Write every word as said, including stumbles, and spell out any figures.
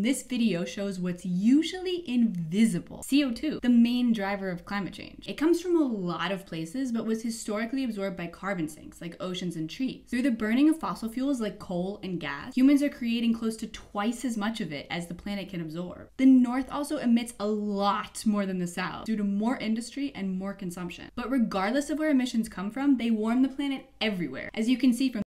This video shows what's usually invisible. C O two, the main driver of climate change. It comes from a lot of places, but was historically absorbed by carbon sinks like oceans and trees. Through the burning of fossil fuels like coal and gas, humans are creating close to twice as much of it as the planet can absorb. The North also emits a lot more than the South due to more industry and more consumption. But regardless of where emissions come from, they warm the planet everywhere, as you can see from